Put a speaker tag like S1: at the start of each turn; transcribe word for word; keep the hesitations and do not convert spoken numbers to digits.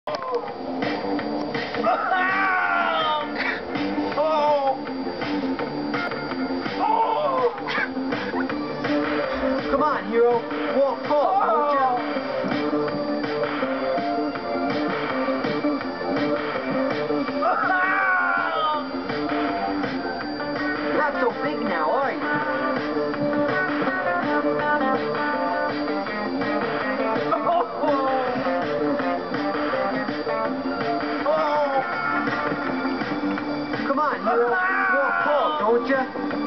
S1: Come on, hero. Walk tall, won't ya? Not so big now, are you? Come on, hero. Walk tall, don't ya?